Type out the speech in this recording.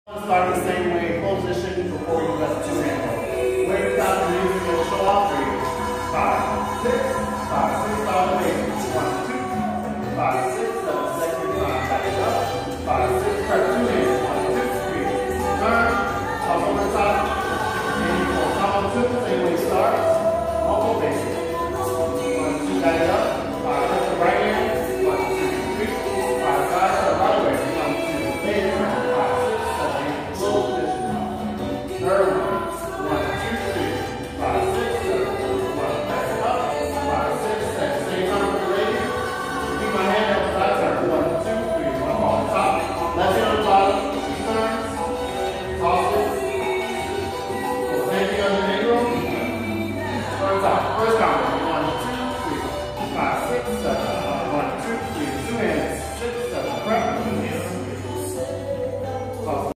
Start the same way, position before you let two hand hold. Wait without the music, it'll show off for you. 5, 6, 5, 6, 5, 8. 1, 2, 5, 6.